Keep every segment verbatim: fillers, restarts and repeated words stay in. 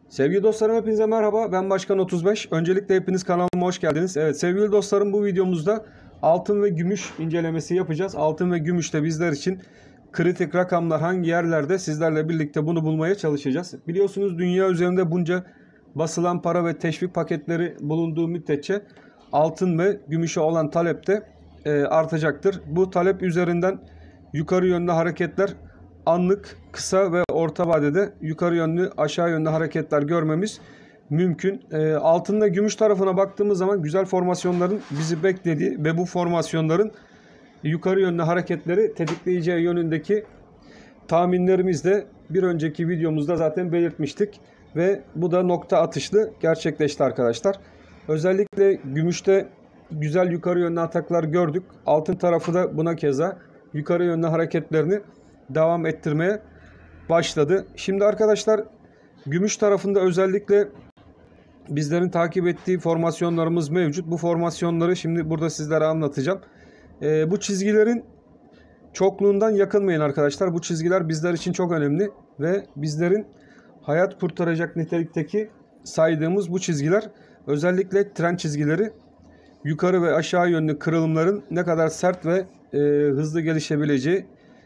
Sevgili dostlarım, hepinize merhaba. Ben Başkan otuz beş. Öncelikle hepiniz kanalıma hoş geldiniz. Evet sevgili dostlarım, bu videomuzda altın ve gümüş incelemesi yapacağız. Altın ve gümüşte bizler için kritik rakamlar hangi yerlerde, sizlerle birlikte bunu bulmaya çalışacağız. Biliyorsunuz dünya üzerinde bunca basılan para ve teşvik paketleri bulunduğu müddetçe altın ve gümüşe olan talep de e, artacaktır. Bu talep üzerinden yukarı yönlü hareketler, anlık, kısa ve orta vadede yukarı yönlü, aşağı yönlü hareketler görmemiz mümkün. E, altın ve gümüş tarafına baktığımız zaman güzel formasyonların bizi beklediği ve bu formasyonların yukarı yönlü hareketleri tetikleyeceği yönündeki tahminlerimiz de bir önceki videomuzda zaten belirtmiştik. Ve bu da nokta atışlı gerçekleşti arkadaşlar. Özellikle gümüşte güzel yukarı yönlü ataklar gördük. Altın tarafı da buna keza yukarı yönlü hareketlerini devam ettirmeye başladı. Şimdi arkadaşlar, gümüş tarafında özellikle bizlerin takip ettiği formasyonlarımız mevcut. Bu formasyonları şimdi burada sizlere anlatacağım. Ee, bu çizgilerin çokluğundan yakınmayın arkadaşlar. Bu çizgiler bizler için çok önemli ve bizlerin hayat kurtaracak nitelikteki saydığımız bu çizgiler, özellikle trend çizgileri, yukarı ve aşağı yönlü kırılımların ne kadar sert ve e, hızlı gelişebileceği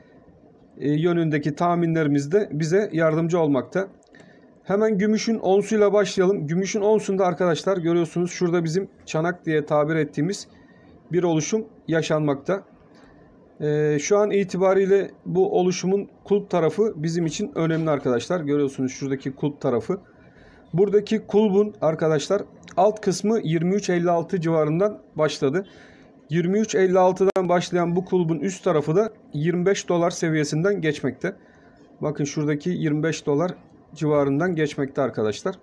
e, yönündeki tahminlerimiz de bize yardımcı olmakta. Hemen gümüşün onsuyla başlayalım. Gümüşün onsunda arkadaşlar görüyorsunuz, şurada bizim çanak diye tabir ettiğimiz bir oluşum yaşanmakta. Ee, şu an itibariyle bu oluşumun kulp tarafı bizim için önemli arkadaşlar. Görüyorsunuz şuradaki kulp tarafı. Buradaki kulbun arkadaşlar alt kısmı yirmi üç elli altı civarından başladı. yirmi üç elli altıdan başlayan bu kulbun üst tarafı da yirmi beş dolar seviyesinden geçmekte. Bakın şuradaki yirmi beş dolar civarından geçmekte arkadaşlar.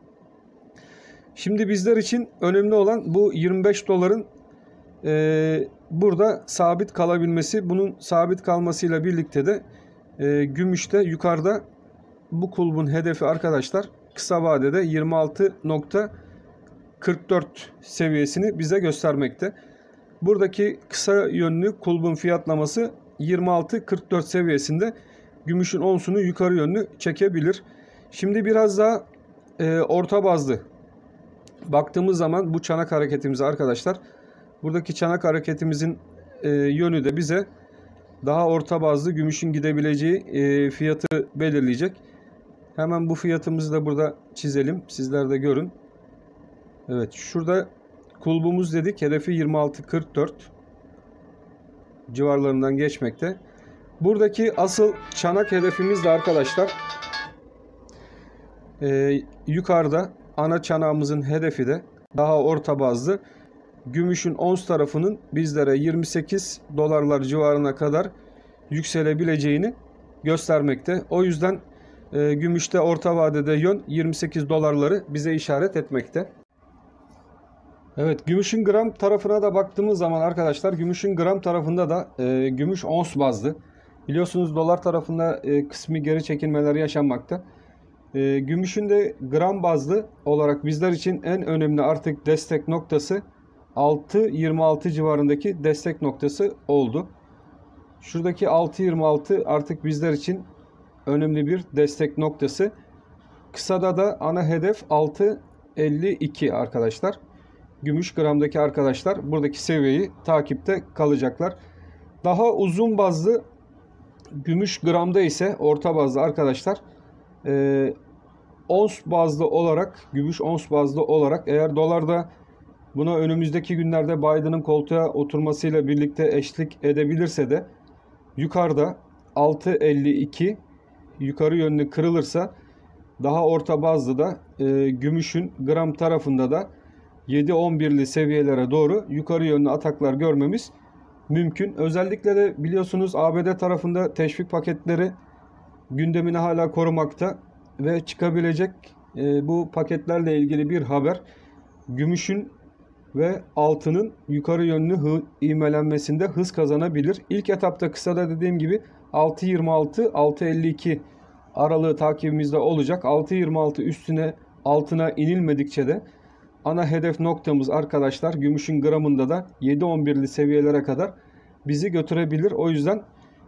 Şimdi bizler için önemli olan bu yirmi beş doların Ee, burada sabit kalabilmesi. Bunun sabit kalmasıyla birlikte de e, gümüşte yukarıda bu kulbun hedefi arkadaşlar kısa vadede yirmi altı nokta kırk dört seviyesini bize göstermekte. Buradaki kısa yönlü kulbun fiyatlaması yirmi altı kırk dört seviyesinde gümüşün onsunu yukarı yönlü çekebilir. Şimdi biraz daha e, orta bazlı baktığımız zaman bu çanak hareketimize arkadaşlar, buradaki çanak hareketimizin e, yönü de bize daha orta bazlı gümüşün gidebileceği e, fiyatı belirleyecek. Hemen bu fiyatımızı da burada çizelim. Sizler de görün. Evet, şurada kulbumuz dedik. Hedefi yirmi altı kırk dört civarlarından geçmekte. Buradaki asıl çanak hedefimiz de arkadaşlar e, yukarıda ana çanağımızın hedefi de daha orta bazlı gümüşün ons tarafının bizlere yirmi sekiz dolarlar civarına kadar yükselebileceğini göstermekte. O yüzden e, gümüşte orta vadede yön yirmi sekiz dolarları bize işaret etmekte. Evet, gümüşün gram tarafına da baktığımız zaman arkadaşlar, gümüşün gram tarafında da e, gümüş ons bazlı. Biliyorsunuz dolar tarafında e, kısmi geri çekilmeler yaşanmakta. E, gümüşün de gram bazlı olarak bizler için en önemli artık destek noktası altı yirmi altı civarındaki destek noktası oldu. Şuradaki altı yirmi altı artık bizler için önemli bir destek noktası. Kısada da ana hedef altı elli iki arkadaşlar. Gümüş gramdaki arkadaşlar buradaki seviyeyi takipte kalacaklar. Daha uzun bazlı gümüş gramda ise orta bazlı arkadaşlar e, ons bazlı olarak, gümüş ons bazlı olarak, eğer dolarda buna önümüzdeki günlerde Biden'ın koltuğa oturmasıyla birlikte eşlik edebilirse de yukarıda altı elli iki yukarı yönlü kırılırsa daha orta bazlı da e, gümüşün gram tarafında da yedi on birli seviyelere doğru yukarı yönlü ataklar görmemiz mümkün. Özellikle de biliyorsunuz A B D tarafında teşvik paketleri gündemini hala korumakta ve çıkabilecek e, bu paketlerle ilgili bir haber gümüşün ve altının yukarı yönlü hı, ivmelenmesinde hız kazanabilir. İlk etapta kısada dediğim gibi altı yirmi altı altı elli iki aralığı takibimizde olacak. altı yirmi altı üstüne altına inilmedikçe de ana hedef noktamız arkadaşlar gümüşün gramında da yedi on birli seviyelere kadar bizi götürebilir. O yüzden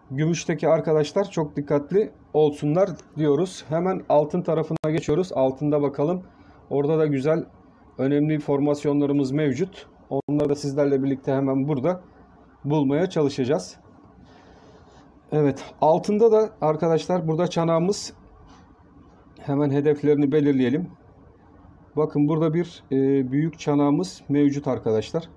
gümüşteki arkadaşlar çok dikkatli olsunlar diyoruz. Hemen altın tarafına geçiyoruz. Altında bakalım. Orada da güzel, önemli formasyonlarımız mevcut. Onları da sizlerle birlikte hemen burada bulmaya çalışacağız. Evet, altında da arkadaşlar burada çanağımız, hemen hedeflerini belirleyelim. Bakın burada bir e, büyük çanağımız mevcut arkadaşlar.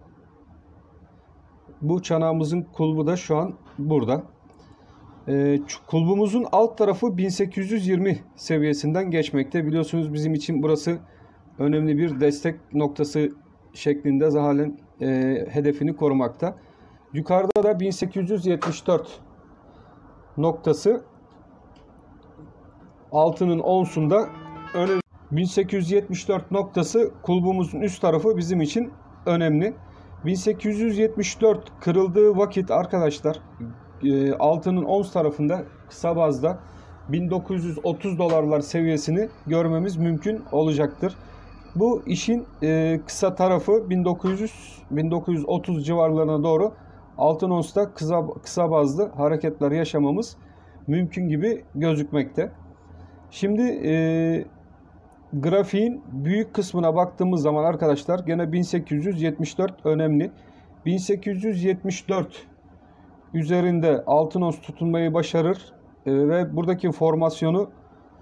Bu çanağımızın kulbu da şu an burada. E, kulbumuzun alt tarafı bin sekiz yüz yirmi seviyesinden geçmekte. Biliyorsunuz bizim için burası önemli bir destek noktası şeklinde halen e, hedefini korumakta. Yukarıda da bin sekiz yüz yetmiş dört noktası altının onsunda önemli. bin sekiz yüz yetmiş dört noktası kulbumuzun üst tarafı bizim için önemli. bin sekiz yüz yetmiş dört kırıldığı vakit arkadaşlar e, altının ons tarafında kısa bazda bin dokuz yüz otuz dolarlar seviyesini görmemiz mümkün olacaktır. Bu işin e, kısa tarafı bin dokuz yüz bin dokuz yüz otuz civarlarına doğru altın onsta kısa, kısa bazlı hareketler yaşamamız mümkün gibi gözükmekte. Şimdi e, grafiğin büyük kısmına baktığımız zaman arkadaşlar gene bin sekiz yüz yetmiş dört önemli. bin sekiz yüz yetmiş dört üzerinde altın ons tutunmayı başarır e, ve buradaki formasyonu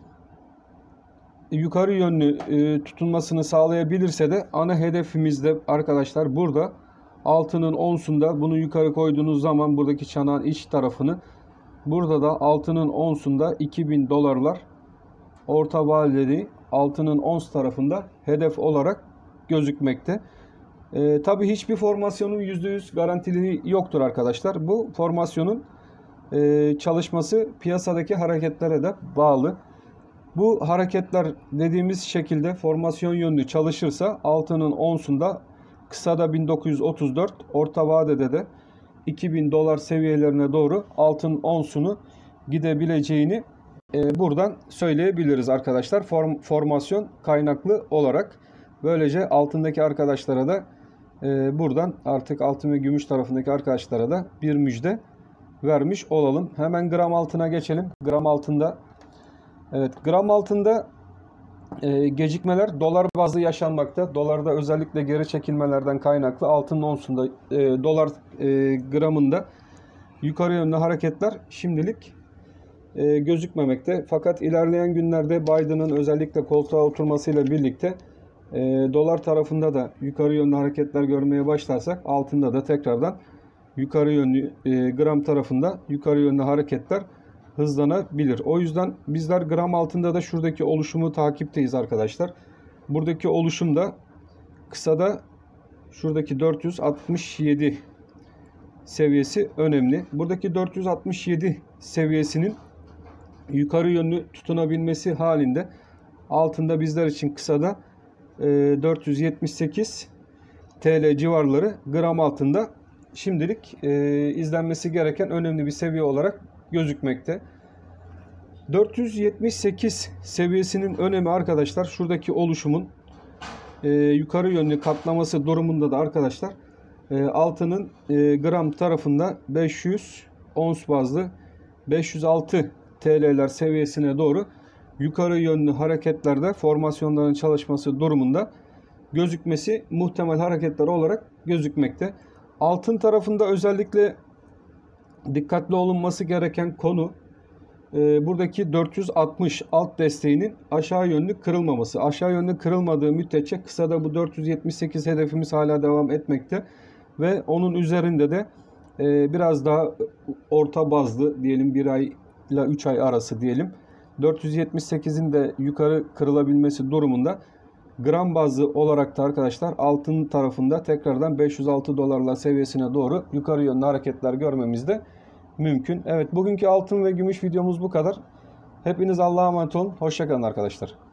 yukarı yönlü e, tutunmasını sağlayabilirse de ana hedefimizde arkadaşlar burada altının onsunda bunu yukarı koyduğunuz zaman buradaki çanağın iç tarafını, burada da altının onsunda iki bin dolarlar orta vadeli altının ons tarafında hedef olarak gözükmekte. E, tabii hiçbir formasyonun yüzde yüz garantili yoktur arkadaşlar. Bu formasyonun e, çalışması piyasadaki hareketlere de bağlı. Bu hareketler dediğimiz şekilde formasyon yönlü çalışırsa altının onsunda kısada bin dokuz yüz otuz dört, orta vadede de iki bin dolar seviyelerine doğru altın onsunu gidebileceğini e, buradan söyleyebiliriz arkadaşlar. Form, formasyon kaynaklı olarak. Böylece altındaki arkadaşlara da e, buradan artık altın ve gümüş tarafındaki arkadaşlara da bir müjde vermiş olalım. Hemen gram altına geçelim. Gram altında, evet, gram altında e, gecikmeler dolar bazlı yaşanmakta. Dolarda özellikle geri çekilmelerden kaynaklı altın onsunda e, dolar e, gramında yukarı yönlü hareketler şimdilik e, gözükmemekte. Fakat ilerleyen günlerde Biden'ın özellikle koltuğa oturmasıyla birlikte e, dolar tarafında da yukarı yönlü hareketler görmeye başlarsak altında da tekrardan yukarı yönlü e, gram tarafında yukarı yönlü hareketler hızlanabilir. O yüzden bizler gram altında da şuradaki oluşumu takipteyiz arkadaşlar. Buradaki oluşum da kısada şuradaki dört yüz altmış yedi seviyesi önemli. Buradaki dört yüz altmış yedi seviyesinin yukarı yönlü tutunabilmesi halinde altında bizler için kısada e, dört yüz yetmiş sekiz T L civarları gram altında şimdilik e, izlenmesi gereken önemli bir seviye olarak gözükmekte. dört yüz yetmiş sekiz seviyesinin önemi arkadaşlar şuradaki oluşumun e, yukarı yönlü katlaması durumunda da arkadaşlar e, altının e, gram tarafında beş yüz ons bazlı beş yüz altı T L'ler seviyesine doğru yukarı yönlü hareketlerde formasyonların çalışması durumunda gözükmesi muhtemel hareketler olarak gözükmekte. Altın tarafında özellikle dikkatli olunması gereken konu e, buradaki dört yüz altmış alt desteğinin aşağı yönlü kırılmaması. Aşağı yönlü kırılmadığı müddetçe kısada bu dört yüz yetmiş sekiz hedefimiz hala devam etmekte ve onun üzerinde de e, biraz daha orta bazlı diyelim bir ay ile üç ay arası diyelim dört yüz yetmiş sekizin de yukarı kırılabilmesi durumunda gram bazlı olarak da arkadaşlar altın tarafında tekrardan beş yüz altı dolarlar seviyesine doğru yukarı yönlü hareketler görmemiz de mümkün. Evet, bugünkü altın ve gümüş videomuz bu kadar. Hepiniz Allah'a emanet olun. Hoşça kalın arkadaşlar.